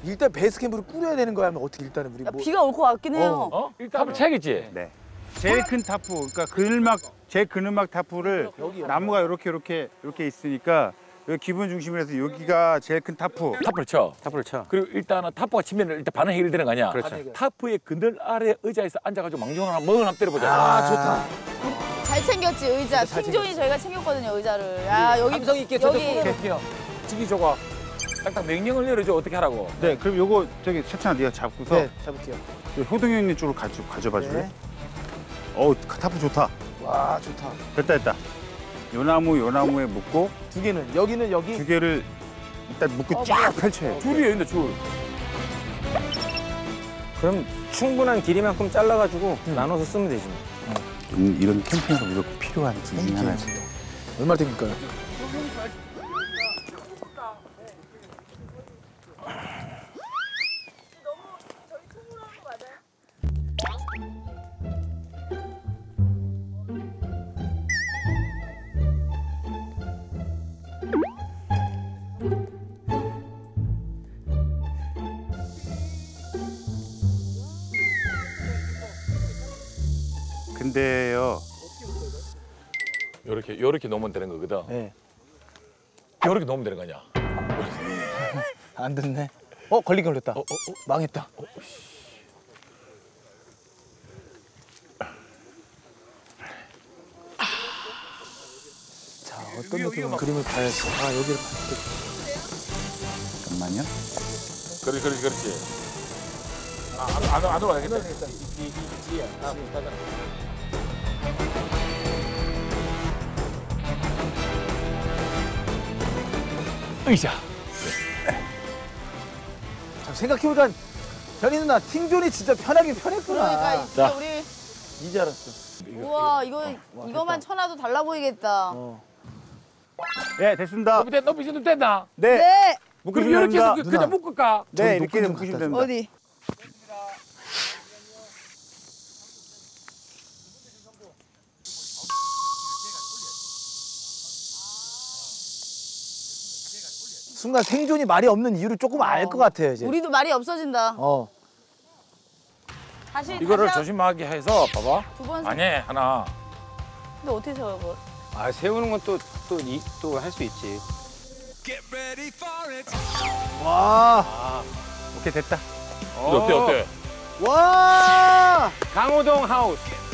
일단 베이스 캠프를 꾸려야 되는 거야? 하면 어떻게 일단은 우리 뭐... 비가 올 것 같긴 해요. 일단 한번 쳐야겠지. 네. 제일 큰 타프, 그러니까 그늘막, 제일 그늘막 타프를 나무가 이렇게 있으니까 여기 기본 중심에서 여기가 제일 큰 타프. 타프를 쳐. 타프를 쳐. 그리고 일단은 타프가 치면 일단 반응 해결되는 거 아니야? 그렇죠. 타프의 그늘 아래 의자에서 앉아가지고 망령 하나 먹어 한번 때려보자. 아, 좋다. 잘 챙겼지 의자. 킹존이 저희가 챙겼거든요 의자를. 야 여기 감성 있게 여기 캐티야, 지기 조가 딱딱 명령을 내려줘 어떻게 하라고. 네, 그럼 요거 저기 세찬아 네가 잡고서 네, 잡을게요. 효동이 형님 쪽으로 가져봐 줄래? 네. 타프 좋다. 와, 좋다. 됐다. 요 나무에 묶고 두 개는 여기는 여기. 두 개를 일단 묶고 쫙 펼쳐요. 줄이에요, 근데 줄. 그럼 충분한 길이만큼 잘라가지고 나눠서 쓰면 되지. 이런 캠핑에서 무조건 필요한 기중 하나지. 얼마 됩니까요? 근데요. 요렇게 놓으면 되는 거거든. 네. 요렇게 놓으면 되는 거 아니야? 안 됐네. 걸렸다. 망했다. 자, 어떤 느낌으로 그림을 봐야지. 아, 여기를 봐야 잠깐만요. 그렇지. 안으로 가야겠다. 이 뒤에. 비슷하잖아. 의자. 참 생각해보자. 현이 누나, 팅존이 진짜 편하긴 편했구나. 그러니까 진짜 자. 우리 이제 알았어. 우와 이거만 쳐놔도 달라 보이겠다. 네, 됐습니다. 높이 좀 됐나? 네. 네 그럼 이렇게 해서 누나. 그냥 묶을까? 네, 저기 이렇게 높은 묶으시면 좀 됩니다. 어디? 순간 생존이 말이 없는 이유를 조금 알 것 같아요, 이제. 우리도 말이 없어진다. 다시 이거를 다시 조심하게 해서 봐봐. 두 번. 아니 하나. 근데 어떻게 세워 이걸? 아 세우는 건 또 할 수 있지. 와. 오케이, 됐다. 어때? 와. 강호동 하우스.